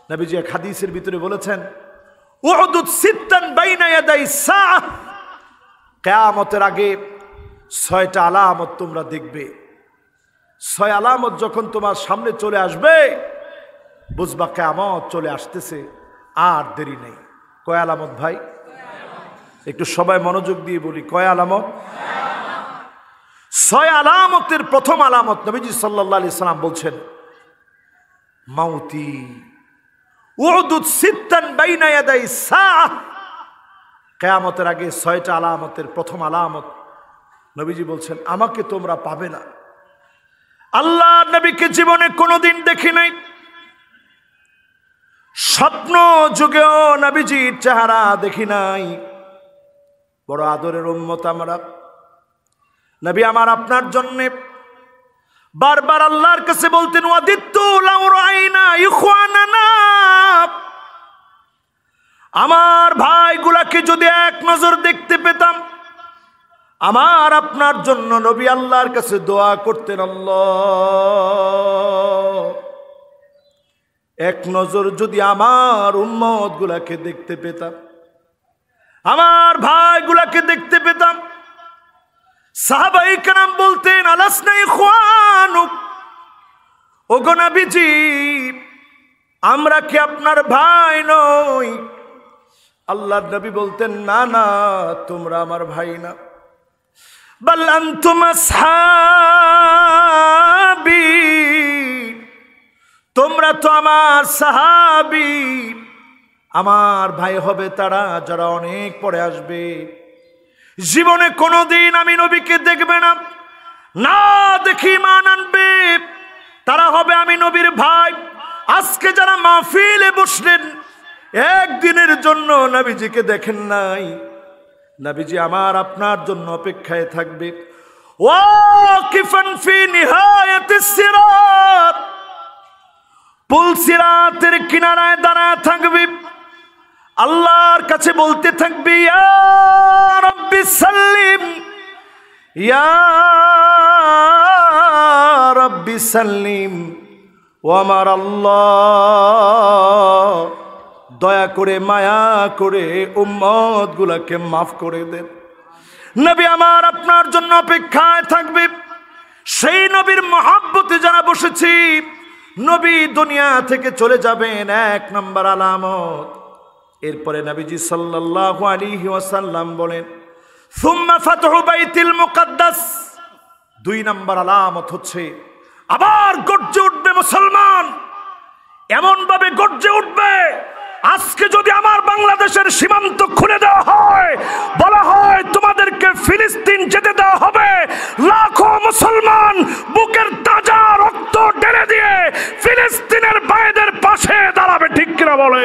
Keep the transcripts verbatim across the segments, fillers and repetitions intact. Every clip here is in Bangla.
নবীজি এক হাদিসের ভিতরে বলেছেন, উউদুদ সিত্তান বাইনা ইয়াদাই সাআহ, কিয়ামতের আগে ছয়টা আলামত তোমরা দেখবে। ছয় আলামত যখন তোমার সামনে চলে আসবে বুঝবা কিয়ামত চলে আসতেছে, আর দেরি নেই। কয় আলামত ভাই? একটু সবাই মনোযোগ দিয়ে বলি, কয় আলামত? ছয় আলামতের প্রথম আলামত নবীজি সাল্লাল্লাহু আলাইহি সাল্লাম বলছেন মাউতি। উউদুদ সিত্তান বাইনা ইয়াদাই সাআহ, কিয়ামতের আগে ছয়টা আলামতের প্রথম আলামত নবীজি বলছেন আমাকে তোমরা পাবে না। আল্লাহ নবীকে জীবনে কোনোদিন দেখি নাই, স্বপ্ন যুগেও নবীজির চেহারা দেখি নাই। বড় আদরের উম্মত আমরা, নবী আমার আপনার জন্য বারবার আল্লাহর কাছে বলতেন, ওয়াদিত্তু লাউ রাআইনা ইখওয়ানানা, আমার ভাইগুলাকে যদি এক নজর দেখতে পেতাম। আমার আপনার জন্য নবী আল্লাহর কাছে দোয়া করতেন, আল্লাহ এক নজর যদি আমার উম্মত গুলাকে দেখতে পেতাম, আমার ভাইগুলাকে দেখতে পেতাম। সাহাবায়ে কেরাম বলতেন, আলাসনা ইখওয়ানুক, ওগো নবীজি আমরা কি আপনার ভাই নই? আল্লাহর নবী বলতেন, না না তোমরা আমার ভাই না, বাল আনতুম আসহাবী, তোমরা তো আমার সাহাবী। আমার ভাই হবে তারা যারা অনেক পরে আসবে, জীবনে কোনোদিন আমি নবীকে দেখবে না, না দেখি ঈমান আনবে, তারা হবে আমি নবীর ভাই। আজকে যারা মাহফিলে বসলেন একদিনের জন্য নবীজিকে দেখেন নাই, নবীজি আমার আপনার জন্য অপেক্ষায় থাকবে। ওয়াকিফান ফি নিহায়াতিস সিরাত, পুল সিরাতের কিনারায় দাঁড়ায় থাকবে, আল্লাহর কাছে বলতে থাকবে, ইয়া রাব্বি সাল্লিম, ইয়া রাব্বি সাল্লিম। ও আমার আল্লাহ দয়া করে মায়া করে উম্মত গুলাকে মাফ করে দেন। নবী আমার আপনার জন্য অপেক্ষায় থাকবে। সেই নবীর মহব্বতে যারা বসেছি, নবী দুনিয়া থেকে চলে যাবেন, এক নম্বর আলামত। এরপরে নবীজি সাল্লাল্লাহু আলাইহি ওয়াসাল্লাম বলেন, সুম্মা ফাতহু বাইতুল মুকাদ্দাস, দুই নম্বর আলামত হচ্ছে আবার গর্জে উঠবে মুসলমান, এমন ভাবে গর্জে উঠবে আজকে যদি আমার বাংলাদেশের সীমান্ত খুলে দেওয়া হয়, বলা হয় তোমাদেরকে ফিলিস্তিন যেতে দেওয়া হবে, লাখো মুসলমান বুকের তাজা রক্ত ঢেলে দিয়ে ফিলিস্তিনের ভাইদের পাশে দাঁড়াবে, ঠিক কিনা বলে?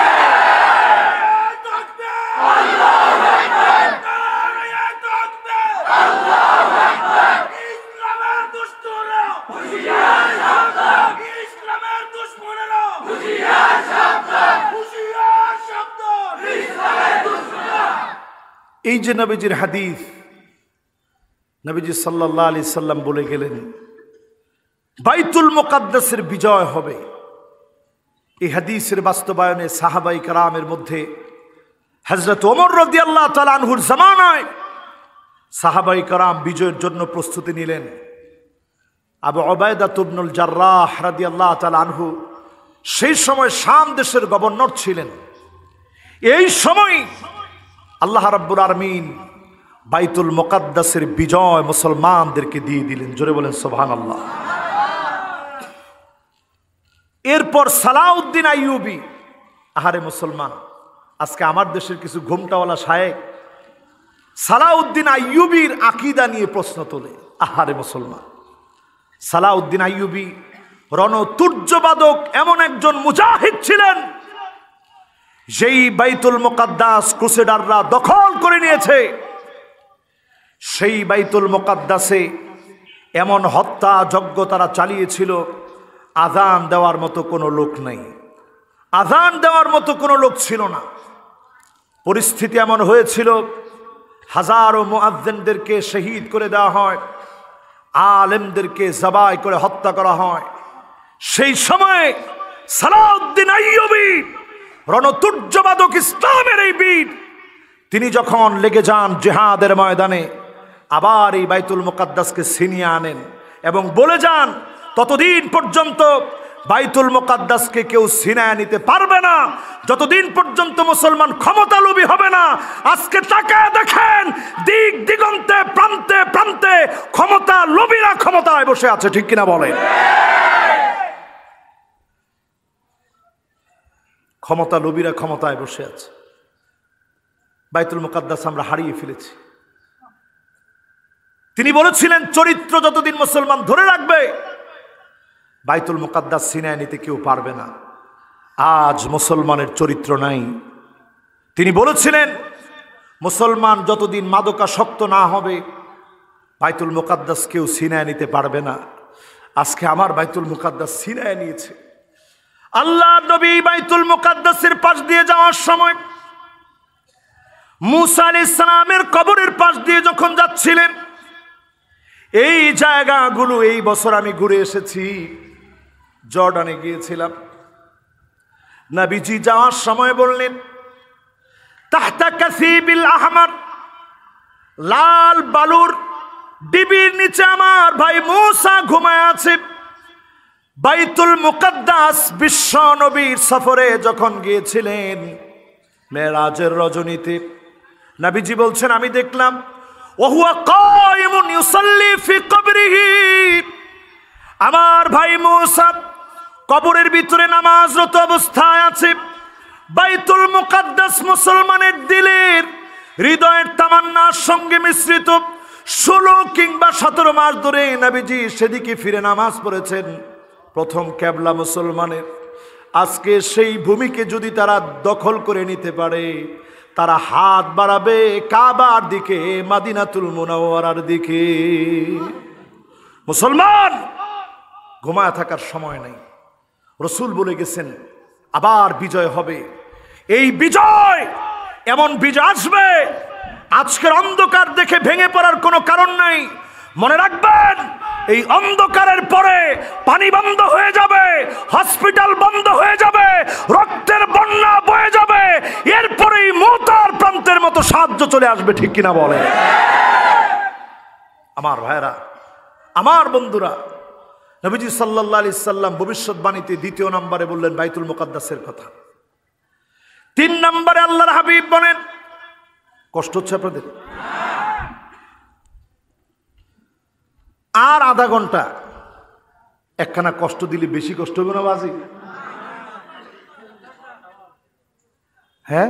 এই যে নবীজির হাদিস, নবীজি সাল্লাল্লাহু আলাইহি সাল্লাম বলে গেলেন বাইতুল মুকাদ্দাসের বিজয় হবে। এই হাদিসের বাস্তবায়নে সাহাবায়ে কেরামের মধ্যে হযরত ওমর রাদিয়াল্লাহু তাআলা আনহুর জামানায় সাহাবায়ে কেরাম বিজয়ের জন্য প্রস্তুতি নিলেন। আবু উবাইদা ইবনুল জাররাহ রাদিয়াল্লাহু তাআলা আনহু সেই সময় শাম দেশের গভর্নর ছিলেন। এই সময় আল্লাহ রাব্বুল আলামিন বাইতুল মুকাদ্দাসের বিজয় মুসলমানদেরকে দিয়ে দিলেন, জোরে বলেন সুবহানাল্লাহ। এরপর সালাউদ্দিন আইয়ুবী, আহারে মুসলমান, আজকে আমার দেশের কিছু ঘুমটাওয়ালা শায়েখ সালাউদ্দিন আইয়ুবীর আকীদা নিয়ে প্রশ্ন তোলে। আহারে মুসলমান, সালাউদ্দিন আইয়ুবী রণতুর্যবাদক এমন একজন মুজাহিদ ছিলেন, যেই বাইতুল মুকাদ্দাস ক্রুসেডাররা দখল করে নিয়েছে, সেই বাইতুল মুকাদ্দাসে এমন হত্যা যজ্ঞ তারা চালিয়েছিল, আযান দেওয়ার মতো কোনো লোক নেই, আযান দেওয়ার মতো কোনো লোক ছিল না। পরিস্থিতি এমন হয়েছিল, হাজারো মুয়াজ্জিনদেরকে শহীদ করে দেওয়া হয়, আলেমদেরকে জবাই করে হত্যা করা হয়। সেই সময় সালাউদ্দিন আইয়ুবী রণতুর্যবাদক ইসলামের এই বীর, তিনি যখন লেগে যান জিহাদের ময়দানে, আবার এই বাইতুল মুকাদ্দাসকে ছিনিয়ে আনেন এবং বলে যান ততদিন পর্যন্ত বাইতুল মুকাদ্দাসকে কেউ ছিনিয়ে নিতে পারবে না যতদিন পর্যন্ত মুসলমান ক্ষমতালোভী হবে না। আজকে তাকায় দেখেন, দিক দিগন্তে প্রান্তে প্রান্তে ক্ষমতা লোভীরা ক্ষমতায় বসে আছে, ঠিক কিনা বলেন? ক্ষমতা লোভীরা ক্ষমতায় বসে আছে। বাইতুল মুকাদ্দাস আমরা হারিয়ে ফেলেছি। তিনি বলেছিলেন চরিত্র যতদিন মুসলমান ধরে রাখবে বাইতুল মুকাদ্দাস ছিনিয়ে নিতে কেউ পারবে না। আজ মুসলমানের চরিত্র নাই। তিনি বলেছিলেন মুসলমান যতদিন মাদকাসক্ত না হবে বাইতুল মুকাদ্দাস কেউ ছিনিয়ে নিতে পারবে না। আজকে আমার বাইতুল মুকাদ্দাস ছিনিয়ে নিয়েছে। আল্লাহ নবী বাইতুল মুকাদ্দাসের পাশ দিয়ে যাওয়ার সময় মুসা আলাইহিস সালামের কবরের পাশ দিয়ে যখন যাচ্ছিলেন, এই জায়গাগুলো এই বছর আমি ঘুরে এসেছি, জর্ডানে গিয়েছিলাম। নবীজি যাওয়ার সময় বললেন তাহতা কাসিবিল আহমার, লাল বালুর ডিবির নিচে আমার ভাই মুসা ঘুমায় আছে। বাইতুল মুকাদ্দাস বিশ্ব নবীর সফরে যখন গিয়েছিলেন মেরাজের রজনীতে, নবীজি বলছেন আমি দেখলাম ওহুয়া কায়িমুন ইউসাল্লি ফি কবরিহি, আমার ভাই মুসা কবরের ভিতরে নামাজরত অবস্থায় আছে। বাইতুল মুকাদ্দাস মুসলমানের দিলের হৃদয়ের তামান্নার সঙ্গে মিশ্রিত। ষোলো কিংবা সতেরো মাস ধরে নবীজি সেদিকে ফিরে নামাজ পড়েছেন। প্রথম কেবলা মুসলমানের। আজকে সেই ভূমিকে যদি তারা দখল করে নিতে পারে, তারা হাত বাড়াবে কাবার দিকে, মদিনাতুল মুনাওয়ারার দিকে। মুসলমান ঘুমায় থাকার সময় নেই। রাসূল বলে গেছেন আবার বিজয় হবে। এই বিজয় এমন বিজয় আসবে, আজকের অন্ধকার দেখে ভেঙে পড়ার কোনো কারণ নাই। মনে রাখবেন এই অন্ধকারের পরে পানি বন্ধ হয়ে যাবে, হসপিটাল বন্ধ হয়ে যাবে, রক্তের বন্যা বয়ে যাবে, এরপরেই মুতার প্রান্তের মতো সাহায্য চলে আসবে, ঠিক কিনা বলে? আমার ভাইরা, আমার বন্ধুরা, নবীজি সাল্লাল্লাহু আলাইহি সাল্লাম ভবিষ্যৎবাণীতে দ্বিতীয় নম্বরে বললেন বাইতুল মুকাদ্দাসের কথা। তিন নম্বরে আল্লাহর হাবিব বলেন, কষ্ট হচ্ছে আপনাদের? আর আধা ঘন্টা একখানা কষ্ট দিলে বেশি কষ্ট হবে না বাজি? হ্যাঁ,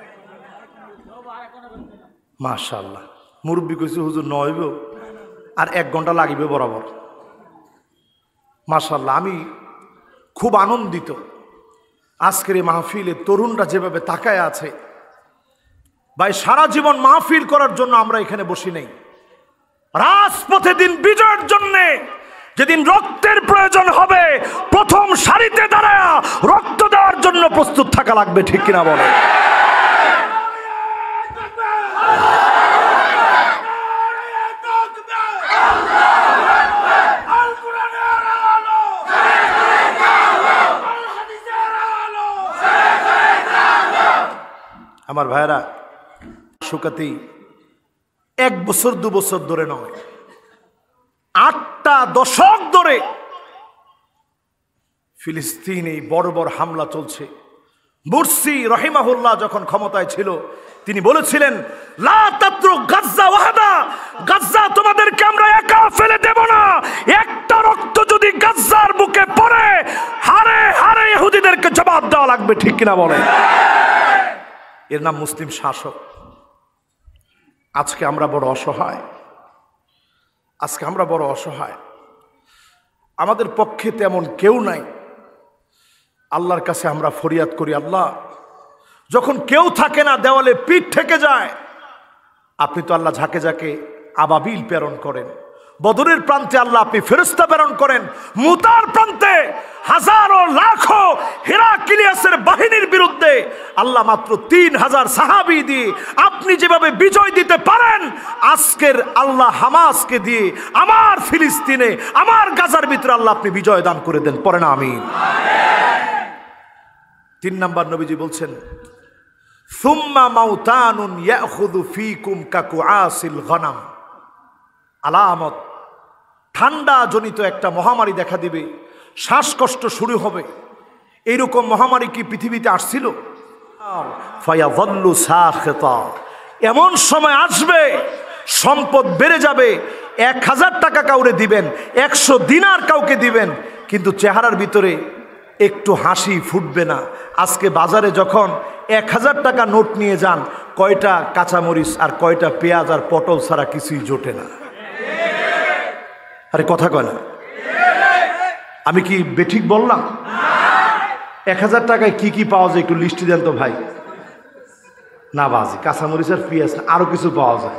মাশাআল্লাহ। মুরব্বী কইছে হুজুর নয়ব আর এক ঘন্টা লাগিবে বরাবর। মাশাআল্লাহ, আমি খুব আনন্দিত আজকের এই মাহফিলে তরুণরা যেভাবে তাকায় আছে। ভাই সারা জীবন মাহফিল করার জন্য আমরা এখানে বসি নেই, রাজপথে দিন বিজয়ের জন্য। যেদিন রক্তের প্রয়োজন হবে প্রথম সারিতে দাঁড়ায় রক্ত দেওয়ার জন্য প্রস্তুত থাকা লাগবে, ঠিক কিনা বলে? আমার ভাইরা, শুকাতেই এক বছর দু বছর ধরে নয়, আটটা দশক ধরে ফিলিস্তিনে বড় বড় হামলা চলছে। মুরসি রহিমাহুল্লাহ যখন ক্ষমতায় ছিল তিনি বলেছিলেন লা তাত্রু গাজ্জা ওয়াহাদা, গাজ্জা তোমাদেরকে আমরা একা ফেলে দেব না। একটা রক্ত যদি গাজ্জার বুকে পড়ে হারে হারে ইহুদিদেরকে জবাব দেওয়া লাগবে, ঠিক কিনা বলে? এর নাম মুসলিম শাসক। আজকে আমরা বড় অসহায়, আজকে আমরা বড় অসহায়। আমাদের পক্ষে তেমন কেউ নাই। আল্লাহর কাছে আমরা ফরিয়াদ করি, আল্লাহ যখন কেউ থাকে না, দেওয়ালে পিঠ ঠেকে যায়, আপনি তো আল্লাহ ঝাঁকে ঝাঁকে আবাবিল প্রেরণ করেন। বদরের প্রান্তে আল্লাহ আপনি ফেরেশতা প্রেরণ করেন। মুতার প্রান্তে হাজারো লাখো হেরাক্লিয়াসের বাহিনীর বিরুদ্ধে আল্লাহ মাত্র তিন হাজার সাহাবী দিয়ে আপনি যেভাবে বিজয় দিতে পারেন, আজকের আল্লাহ হামাসকে দিয়ে আমার ফিলিস্তিনে, আমার গাজার ভিতরে আল্লাহ আপনি বিজয় দান করে দেন। পড়েন আমিন। তিন নাম্বার নবীজি বলছেন সুম্মা মাউতানুন ইয়াখুযু ফীকুম কাকুআসিল গনাম, আলামত ঠান্ডা জনিত একটা মহামারী দেখা দিবে, শ্বাসকষ্ট শুরু হবে। এইরকম মহামারী কি পৃথিবীতে আসছিল? ফায়াযাল্লু সাখিতা, এমন সময় আসবে সম্পদ বেড়ে যাবে, এক হাজার টাকা কাউরে দিবেন, একশো দিনার কাউকে দিবেন, কিন্তু চেহারার ভিতরে একটু হাসি ফুটবে না। আজকে বাজারে যখন এক হাজার টাকা নোট নিয়ে যান, কয়টা কাঁচামরিচ আর কয়টা পেঁয়াজ আর পটল ছাড়া কিছুই জোটে না। আরে কথা কয় না, আমি কি বেঠিক বললাম? এক হাজার টাকায় কি কি পাওয়া যায় একটু লিস্টি দেন তো ভাই। না বাজি, কাঁচামরিচ আর পেঁয়াজ না, আরো কিছু পাওয়া যায়।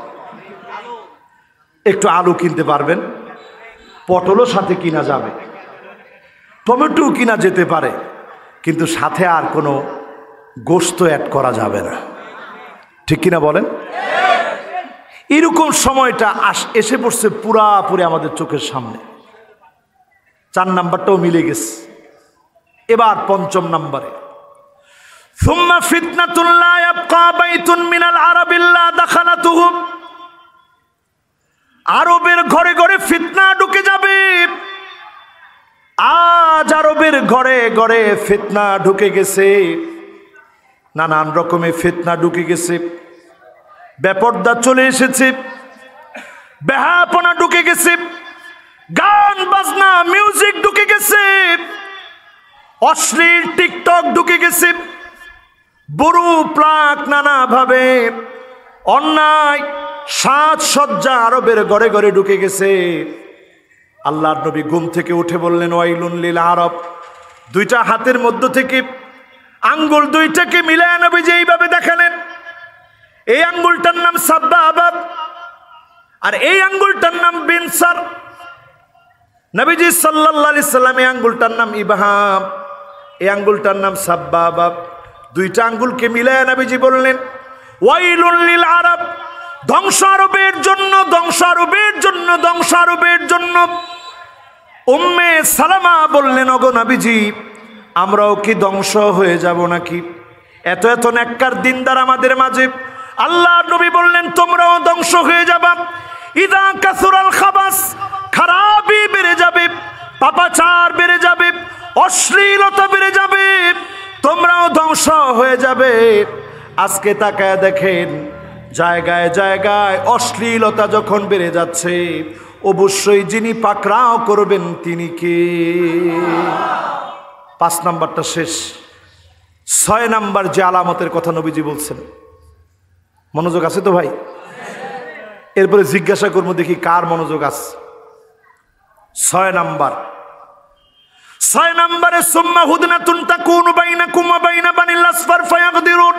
একটু আলু কিনতে পারবেন, পটলও সাথে কিনা যাবে, টমেটো কিনা যেতে পারে, কিন্তু সাথে আর কোনো গোশত অ্যাড করা যাবে না। ঠিক কিনা বলেন? এরকম সময়টা আস এসে পড়ছে পুরাপুরি আমাদের চোখের সামনে। চার নাম্বারটাও মিলে গেছে। এবার পঞ্চম নাম্বারে, সুম্মা ফিতনাতুন লা ইয়াবকা বাইতুন মিনাল আরাব ইল্লা দাখালাতুহু, আরবের ঘরে ঘরে ফিতনা ঢুকে যাবে। আজ আরবের ঘরে ঘরে ফিতনা ঢুকে গেছে, নানান রকমের ফিতনা ঢুকে গেছে, বেপরদা চলে এসেছে, বেহাপনা ঢুকে গেছে, গান বাজনা মিউজিক ঢুকে গেছে, অশ্লীল টিকটক ঢুকে গেছে, বুড়ু প্লাক নানাভাবে অন্যায় সাজসজ্জা আরবের ঘরে ঘরে ঢুকে গেছে। আল্লাহর নবী ঘুম থেকে উঠে বললেন ওয়াইলুন লিল আরব, দুইটা হাতের মধ্য থেকে আঙ্গুল দুইটাকে মিলায় নবীজি এইভাবে দেখালেন। এই আঙ্গুলটার নাম সাব্বাবা আর এই আঙ্গুলটার নাম বিনসার। নবীজি সাল্লাল্লাহু আলাইহি সাল্লাম এই আঙ্গুলটার নাম ইবহাম, এই আঙ্গুলটার নাম সাব্বাবা। দুইটা আঙ্গুলকে মিলায় নবীজি বললেন ওয়াইলুন লিল আরব, ধ্বংস আরবের জন্য, ধ্বংস আরবের জন্য, ধ্বংস আরবের জন্য। উম্মে সালামা বললেন ওগো নবীজি, আমরাও কি ধ্বংস হয়ে যাব নাকি? এত এত নেককার দিনদার আমাদের মাঝে। আল্লাহর নবী বললেন তোমরাও ধ্বংস হয়ে যাবা। ইদা কাসুরাল খাবাস, খারাপি বেড়ে যাবে, পাপাচার বেড়ে যাবে, অশ্লীলতা বেড়ে যাবে, তোমরাও ধ্বংস হয়ে যাবে। আজকে তাকায় দেখেন জায়গায় জায়গায় অশ্লীলতা যখন বেড়ে যাচ্ছে, অবশ্যই যিনি পাকড়াও করবেন তিনি কে? পাঁচ নাম্বারটা শেষ। ছয় নাম্বার যে আলামতের কথা নবীজি বলছেন, মনোযোগ আছে তো ভাই? এরপরে জিজ্ঞাসা করবো দেখি কার মনোযোগ আছে। ছয় নাম্বার, ছয় নাম্বারে সুম্মা হুদনাতুন তাকুনু বাইনাকুম ওয়া বাইনা বানিল আসফার ফায়াগদিরুন,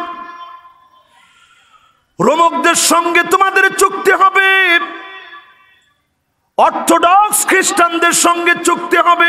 রোমকদের সঙ্গে তোমাদের চুক্তি হবে, অর্থোডক্স খ্রিস্টানদের সঙ্গে চুক্তি হবে।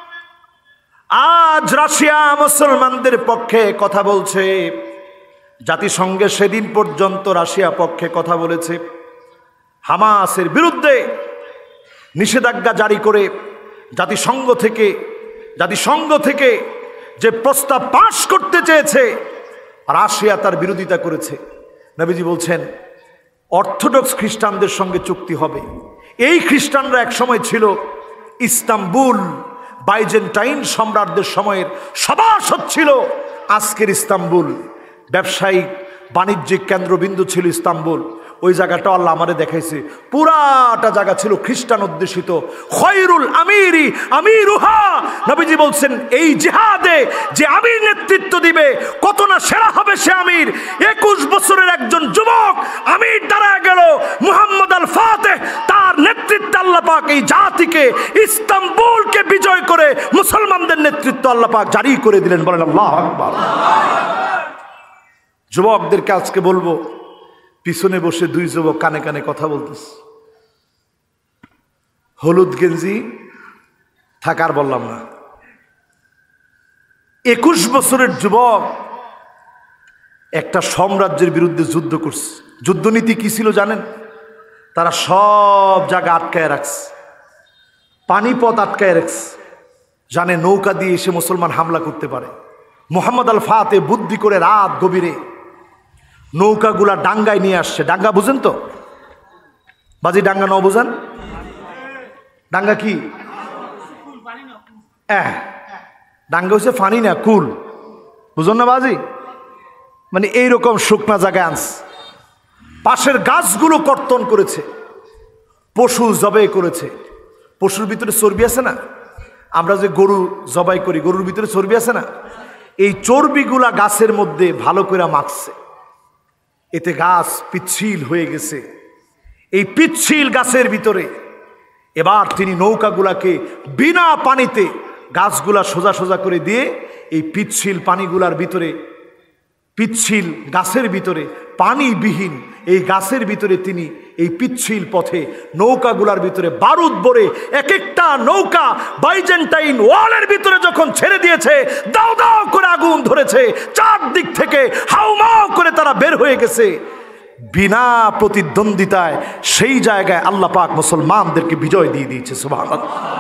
আজ রাশিয়া মুসলমানদের পক্ষে কথা বলছে, জাতিসংঘে সেদিন পর্যন্ত রাশিয়া পক্ষে কথা বলেছে। হামাসের বিরুদ্ধে নিষেধাজ্ঞা জারি করে জাতিসংঘ থেকে জাতিসংঘ থেকে যে প্রস্তাব পাশ করতে চেয়েছে, রাশিয়া তার বিরোধিতা করেছে। নবীজি বলছেন অর্থোডক্স খ্রিস্টানদের সঙ্গে চুক্তি হবে। এই খ্রিস্টানরা এক সময় ছিল ইস্তাম্বুল বাইজেন্টাইন সম্রাটদের সময়ের সভাসদ ছিল। আজকের ইস্তাম্বুল ব্যবসায়িক বাণিজ্যিক কেন্দ্রবিন্দু ছিল ইস্তাম্বুল। ওই জায়গাটা আল্লাহ আমারে দেখাইছে, পুরাটা জায়গা ছিল খ্রিস্টান অধ্যুষিত। খয়রুল আমিরি আমিরুহা, নবীজি বলছেন এই জিহাদে যে আমির নেতৃত্ব দিবে কত না সেরা হবে সে আমির। একুশ বছরের একজন যুবক আমির দাঁড়ায় গেল, মুহাম্মদ আল ফাতেহ, তার নেতৃত্বে আল্লাহ পাক এই জাতিকে ইস্তাম্বুলকে বিজয় করে মুসলমানদের নেতৃত্ব আল্লাহ পাক জারি করে দিলেন। বলেন আল্লাহু আকবার। যুবকদেরকে আজকে বলবো, পিছনে বসে দুই যুবক কানে কানে কথা বলতেছে, হলুদ গেঞ্জি থাকার বললাম না, একুশ বছরের যুবক একটা সাম্রাজ্যের বিরুদ্ধে যুদ্ধ করছে। যুদ্ধনীতি কি ছিল জানেন? তারা সব জায়গা আটকায় রাখছে, পানিপথ আটকায় রাখছে, জানে নৌকা দিয়ে এসে মুসলমান হামলা করতে পারে। মোহাম্মদ আল ফাতে বুদ্ধি করে রাত গভীরে নৌকাগুলা ডাঙ্গায় নিয়ে আসছে। ডাঙ্গা বুঝেন তো বাজি? ডাঙ্গা ন বুঝেন? ডাঙ্গা কি? হ্যাঁ, ডাঙ্গা হচ্ছে ফানি না, কুল। বুঝুন না বাজি? মানে এইরকম শুকনা জায়গায় আনস, পাশের গাছগুলো কর্তন করেছে, পশু জবাই করেছে। পশুর ভিতরে চর্বি আছে না, আমরা যে গরু জবাই করি গরুর ভিতরে চর্বি আছে না, এই চর্বিগুলা গাছের মধ্যে ভালো করে মাখছে। এতে গাছ পিচ্ছিল হয়ে গেছে। এই পিচ্ছিল গাছের ভিতরে এবার তিনি নৌকাগুলাকে বিনা পানিতে গাছগুলা সোজা সোজা করে দিয়ে এই পিচ্ছিল পানিগুলার ভিতরে, পিচ্ছিল গাছের ভিতরে, পানিবিহীন এই গাছের ভিতরে তিনি এই পিচ্ছিল পথে নৌকাগুলার ভিতরে বারুদ ভরে এক একটা নৌকা বাইজেন্টাইন ওয়ালের ভিতরে যখন ছেড়ে দিয়েছে, দাও দাও করে আগুন ধরেছে, চারদিক থেকে হাউমাউ করে তারা বের হয়ে গেছে বিনা প্রতিদ্বন্দ্বিতায়। সেই জায়গায় আল্লাহ পাক মুসলমানদেরকে বিজয় দিয়ে দিয়েছে। সুবহানাল্লাহ।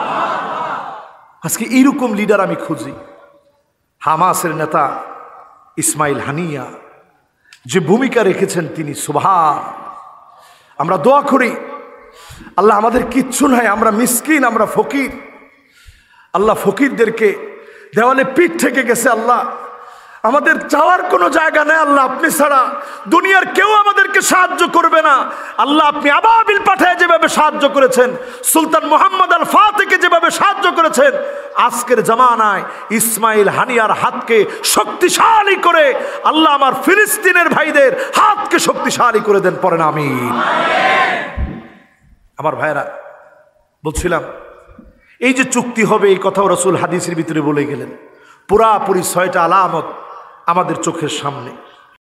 আজকে এইরকম লিডার আমি খুঁজি। হামাসের নেতা ইসমাইল হানিয়া যে ভূমিকা রেখেছেন তিনি, সুবহান। আমরা দোয়া করি আল্লাহ আমাদের কিচ্ছু নাই, আমরা মিসকিন, আমরা ফকির। আল্লাহ ফকিরদেরকে দেওয়ালে পিঠ থেকে গেছে। আল্লাহ আমাদের চাওয়ার কোনো জায়গা নেই। আল্লাহ আপনি ছাড়া দুনিয়ার কেউ আমাদেরকে সাহায্য করবে না। আল্লাহ আপনি আবাবিল পাঠায় যেভাবে সাহায্য করেছেন, সুলতান মোহাম্মদ আল ফাতেকে যেভাবে সাহায্য করেছেন, আজকের জামানায় ইসমাইল হানিয়ার হাতকে শক্তিশালী করে আল্লাহ আমার ফিলিস্তিনের ভাইদের হাতকে শক্তিশালী করে দেন। পড়েন আমিন। আমার ভাইরা, বলছিলাম এই যে চুক্তি হবে এই কথাও রাসূল হাদিসের ভিতরে বলে গেলেন। পুরাপুরি ছয়টা আলামত আমাদের চোখের সামনে।